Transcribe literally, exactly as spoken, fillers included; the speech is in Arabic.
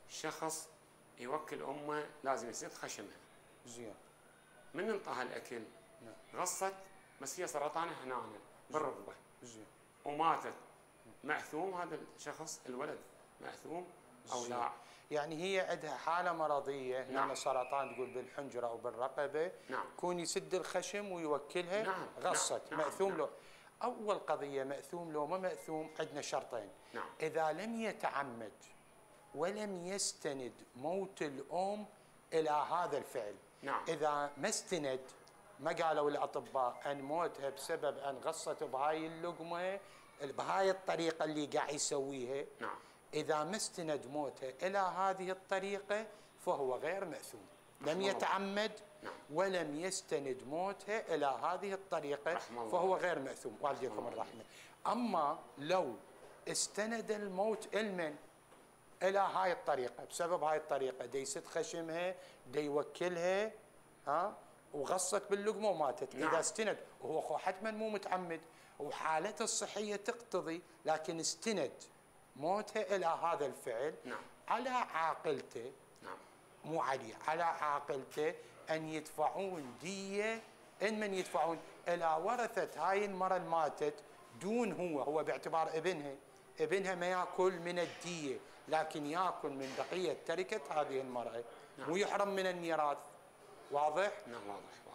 شخص يوكل امه لازم يسد خشمها. زين. من انطاها الاكل نعم. غصت بس هي سرطان هنا بالركبه. زين. وماتت. مأثوم هذا الشخص الولد مأثوم او زين. لا؟ يعني هي عندها حاله مرضيه، نعم. يعني سرطان تقول بالحنجره او بالرقبه. نعم. يكون يسد الخشم ويوكلها. نعم. غصت. نعم. مأثوم. نعم. له اول قضيه مأثوم لو ما مأثوم عندنا شرطين. نعم. اذا لم يتعمد ولم يستند موت الام الى هذا الفعل. نعم. اذا ما استند، ما قالوا الاطباء ان موتها بسبب ان غصت بهاي اللقمه بهاي الطريقه اللي قاعد يسويها. نعم. اذا ما استند موتها الى هذه الطريقه فهو غير مأثوم. لم يتعمد. نعم. ولم يستند موتها الى هذه الطريقه فهو غير مأثوم. والديكم الرحمه. اما لو استند الموت علما الى هاي الطريقه بسبب هاي الطريقه دي يسد خشمها دي يوكلها ها وغصت باللقمه وماتت. نعم. اذا استند وهو حتما مو متعمد وحالته الصحيه تقتضي، لكن استند موتها الى هذا الفعل. نعم. على عاقلته. نعم. مو عليه، على عاقلته ان يدفعون ديه. ان من يدفعون الى ورثه هاي المراه اللي ماتت دون هو هو باعتبار ابنها. ابنها ما ياكل من الديه لكن ياكل من بقيه تركه هذه المراه. نعم. ويحرم من الميراث. واضح؟ نعم واضح.